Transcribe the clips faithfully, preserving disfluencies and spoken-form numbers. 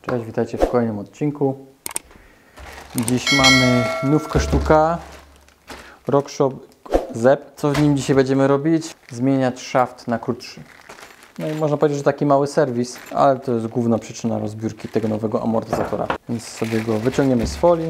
Cześć, witajcie w kolejnym odcinku. Dziś mamy nówkę sztuka, Rockshop Zep. Co w nim dzisiaj będziemy robić? Zmieniać szaft na krótszy. No i można powiedzieć, że taki mały serwis, ale to jest główna przyczyna rozbiórki tego nowego amortyzatora. Więc sobie go wyciągniemy z folii.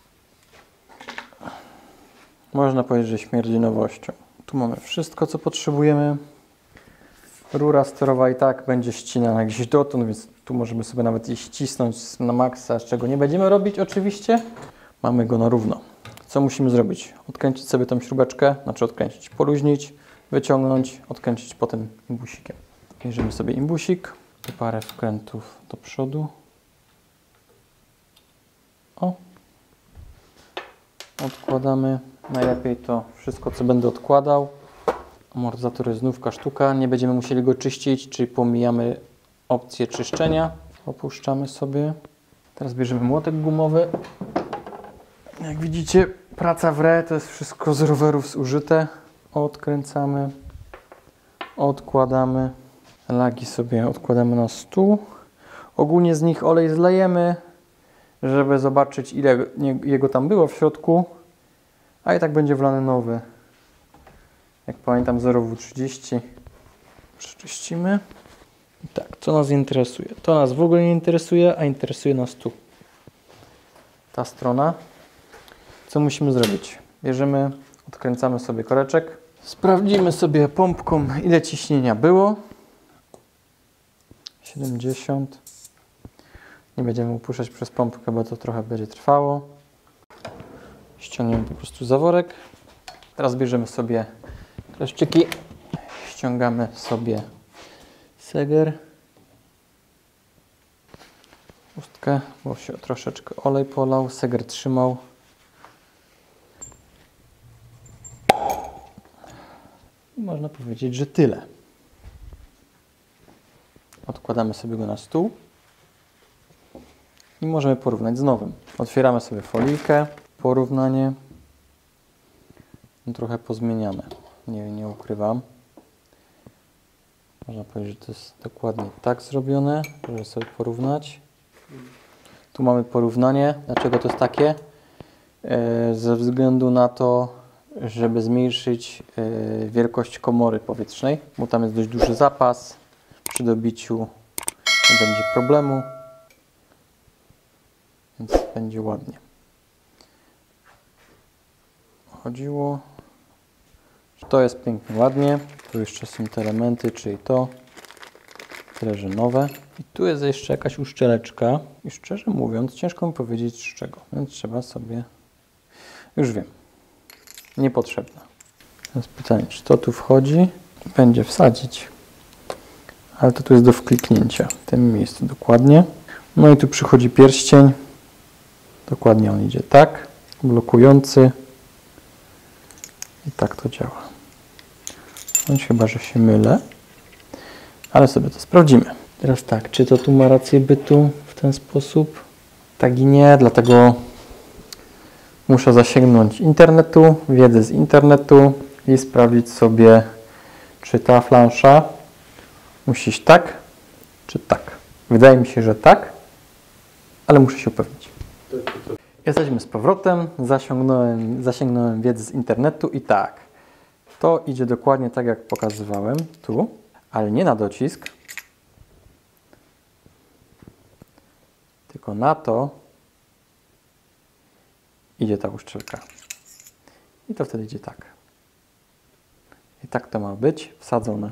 Można powiedzieć, że śmierdzi nowością. Tu mamy wszystko, co potrzebujemy. Rura sterowa i tak będzie ścinana gdzieś dotąd, więc tu możemy sobie nawet je ścisnąć na maksa, z czego nie będziemy robić oczywiście. Mamy go na równo. Co musimy zrobić? Odkręcić sobie tą śrubeczkę, znaczy odkręcić, poluźnić, wyciągnąć, odkręcić potem imbusikiem. Bierzemy sobie imbusik, parę wkrętów do przodu. O! Odkładamy. Najlepiej to wszystko, co będę odkładał. Amortyzator jest nówka sztuka, nie będziemy musieli go czyścić, czyli pomijamy opcję czyszczenia. Opuszczamy sobie. Teraz bierzemy młotek gumowy. Jak widzicie, praca w re, to jest wszystko z rowerów zużyte. Odkręcamy, odkładamy. Lagi sobie odkładamy na stół. Ogólnie z nich olej zlejemy, żeby zobaczyć, ile jego tam było w środku. A i tak będzie wlany nowy. Jak pamiętam, zero W trzydzieści. Przeczyścimy. I tak, co nas interesuje? To nas w ogóle nie interesuje, a interesuje nas tu. Ta strona. Co musimy zrobić? Bierzemy, odkręcamy sobie koreczek. Sprawdzimy sobie pompką, ile ciśnienia było. siedemdziesiąt. Nie będziemy upuszczać przez pompkę, bo to trochę będzie trwało. Ściągniemy po prostu zaworek. Teraz bierzemy sobie kleszczyki, ściągamy sobie seger, chustkę, bo się troszeczkę olej polał, seger trzymał. I można powiedzieć, że tyle. Odkładamy sobie go na stół i możemy porównać z nowym. Otwieramy sobie folijkę, porównanie. Trochę pozmieniamy. Nie, nie ukrywam. Można powiedzieć, że to jest dokładnie tak zrobione, żeby sobie porównać. Tu mamy porównanie. Dlaczego to jest takie? E, ze względu na to, żeby zmniejszyć e, wielkość komory powietrznej, bo tam jest dość duży zapas. Przy dobiciu nie będzie problemu, więc będzie ładnie. Chodziło. To jest pięknie, ładnie. Tu jeszcze są te elementy, czyli to. Tyle, że nowe. I tu jest jeszcze jakaś uszczeleczka. I szczerze mówiąc, ciężko mi powiedzieć z czego. Więc trzeba sobie... Już wiem. Niepotrzebna. Teraz pytanie, czy to tu wchodzi? Będzie wsadzić. Ale to tu jest do wkliknięcia. W tym miejscu dokładnie. No i tu przychodzi pierścień. Dokładnie on idzie tak. Blokujący. I tak to działa. Bądź chyba, że się mylę. Ale sobie to sprawdzimy. Teraz tak, czy to tu ma rację bytu w ten sposób? Tak i nie, dlatego muszę zasięgnąć internetu, wiedzę z internetu i sprawdzić sobie, czy ta flansza musi iść tak, czy tak. Wydaje mi się, że tak, ale muszę się upewnić. Jesteśmy z powrotem, zasięgnąłem, zasięgnąłem wiedzy z internetu i tak, to idzie dokładnie tak, jak pokazywałem tu, ale nie na docisk, tylko na to idzie ta uszczelka. I to wtedy idzie tak. I tak to ma być wsadzone.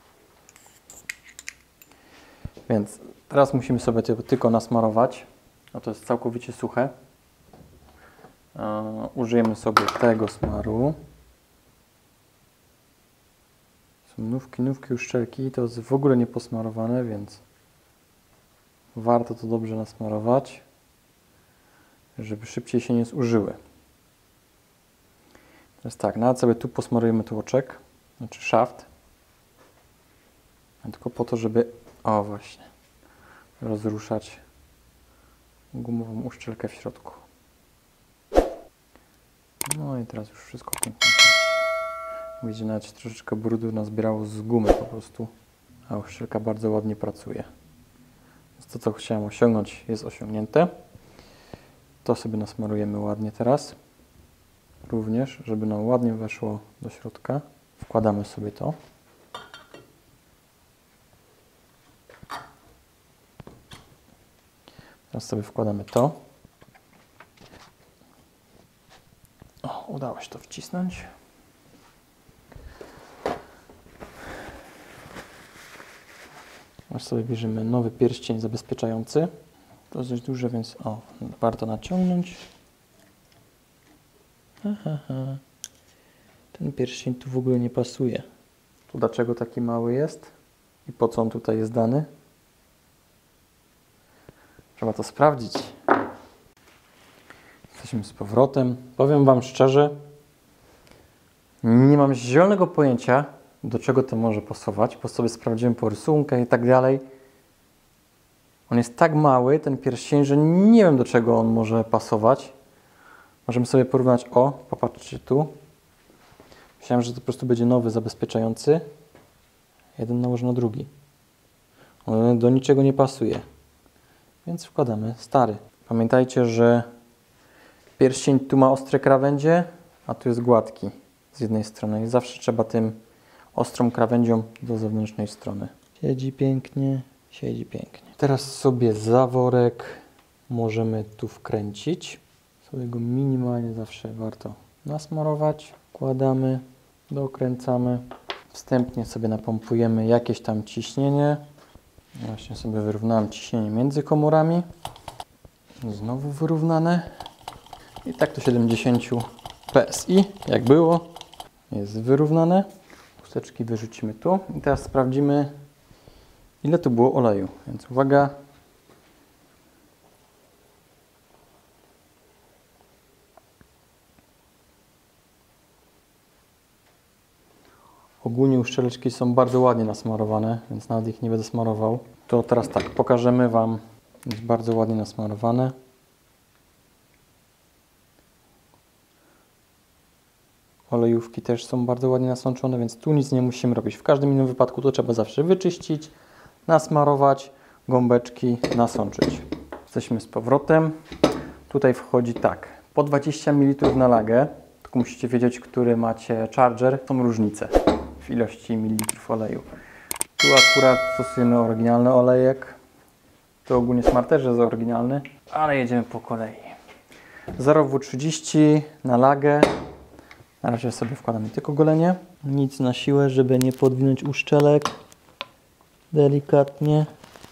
Więc teraz musimy sobie to tylko nasmarować. No to jest całkowicie suche. Uh, użyjemy sobie tego smaru. Są nówki, nówki, uszczelki. To jest w ogóle nieposmarowane, więc warto to dobrze nasmarować, żeby szybciej się nie zużyły. Teraz tak, nawet sobie tu posmarujemy tłoczek, znaczy szaft. Tylko po to, żeby, o właśnie, rozruszać gumową uszczelkę w środku. No i teraz już wszystko pięknie. Widzicie, nawet troszeczkę brudu nazbierało z gumy po prostu, a uszczelka bardzo ładnie pracuje. To, co chciałem osiągnąć, jest osiągnięte. To sobie nasmarujemy ładnie teraz. Również, żeby nam ładnie weszło do środka. Wkładamy sobie to. Teraz sobie wkładamy to. O, udało się to wcisnąć. Teraz sobie bierzemy nowy pierścień zabezpieczający. To jest dość duże, więc o, warto naciągnąć. Aha, ten pierścień tu w ogóle nie pasuje. Tu dlaczego taki mały jest i po co on tutaj jest dany? Trzeba to sprawdzić. Jesteśmy z powrotem. Powiem Wam szczerze, nie mam zielonego pojęcia, do czego to może pasować, bo sobie sprawdziłem po rysunkę i tak dalej. On jest tak mały, ten pierścień, że nie wiem, do czego on może pasować. Możemy sobie porównać. O, popatrzcie tu. Myślałem, że to po prostu będzie nowy zabezpieczający. Jeden nałożę na drugi. On do niczego nie pasuje. Więc wkładamy stary. Pamiętajcie, że pierścień tu ma ostre krawędzie, a tu jest gładki z jednej strony. I zawsze trzeba tym ostrą krawędzią do zewnętrznej strony. Siedzi pięknie, siedzi pięknie. Teraz sobie zaworek możemy tu wkręcić. Sobie go minimalnie zawsze warto nasmarować. Wkładamy, dokręcamy. Wstępnie sobie napompujemy jakieś tam ciśnienie. Właśnie sobie wyrównałem ciśnienie między komorami. Znowu wyrównane. I tak do siedemdziesiąt P S I, jak było, jest wyrównane. Chusteczki wyrzucimy tu. I teraz sprawdzimy, ile tu było oleju. Więc uwaga. Ogólnie uszczeleczki są bardzo ładnie nasmarowane, więc nawet ich nie będę smarował. To teraz tak, pokażemy Wam. Jest bardzo ładnie nasmarowane. Olejówki też są bardzo ładnie nasączone, więc tu nic nie musimy robić. W każdym innym wypadku to trzeba zawsze wyczyścić, nasmarować, gąbeczki nasączyć. Jesteśmy z powrotem. Tutaj wchodzi tak, po dwadzieścia mililitrów na lagę, tylko musicie wiedzieć, który macie charger. Są różnice w ilości mililitrów oleju. Tu akurat stosujemy oryginalny olejek. To ogólnie Smart też jest oryginalny, ale jedziemy po kolei. zero W trzydzieści na lagę. Na razie sobie wkładamy tylko golenie. Nic na siłę, żeby nie podwinąć uszczelek. Delikatnie.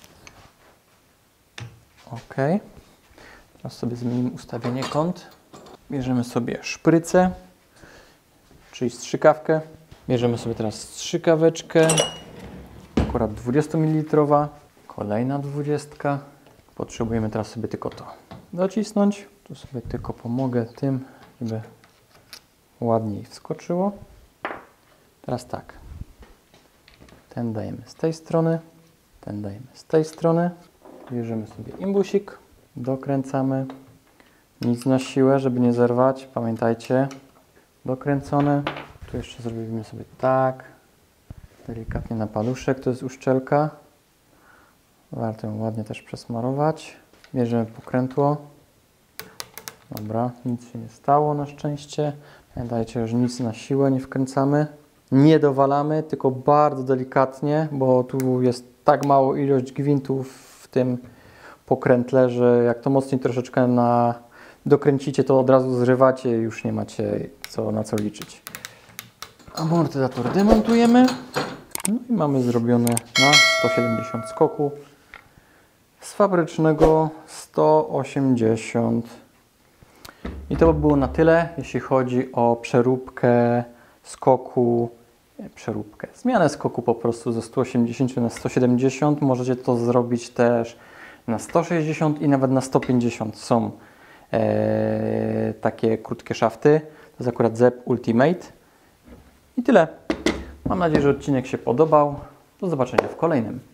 Ok. Teraz sobie zmienimy ustawienie kąt. Bierzemy sobie szprycę, czyli strzykawkę. Bierzemy sobie teraz strzykaweczkę. Akurat dwadzieścia mililitrów. Kolejna dwudziestka. Potrzebujemy teraz sobie tylko to docisnąć. Tu sobie tylko pomogę tym, żeby ładniej wskoczyło. Teraz tak. Ten dajemy z tej strony, ten dajemy z tej strony. Bierzemy sobie imbusik, dokręcamy. Nic na siłę, żeby nie zerwać. Pamiętajcie, dokręcone. Tu jeszcze zrobimy sobie tak. Delikatnie na paluszek, to jest uszczelka. Warto ją ładnie też przesmarować. Bierzemy pokrętło. Dobra, nic się nie stało na szczęście. Pamiętajcie, że nic na siłę nie wkręcamy. Nie dowalamy, tylko bardzo delikatnie, bo tu jest tak mało ilość gwintów w tym pokrętle, że jak to mocniej troszeczkę na dokręcicie, to od razu zrywacie i już nie macie co, na co liczyć. Amortyzator demontujemy. No i mamy zrobione na sto siedemdziesiąt skoku. Z fabrycznego sto osiemdziesiąt. I to by było na tyle, jeśli chodzi o przeróbkę skoku, przeróbkę, zmianę skoku po prostu ze stu osiemdziesięciu na sto siedemdziesiąt. Możecie to zrobić też na sto sześćdziesiąt i nawet na sto pięćdziesiąt. Są e, takie krótkie szafty. To jest akurat Zep Ultimate. I tyle. Mam nadzieję, że odcinek się podobał. Do zobaczenia w kolejnym.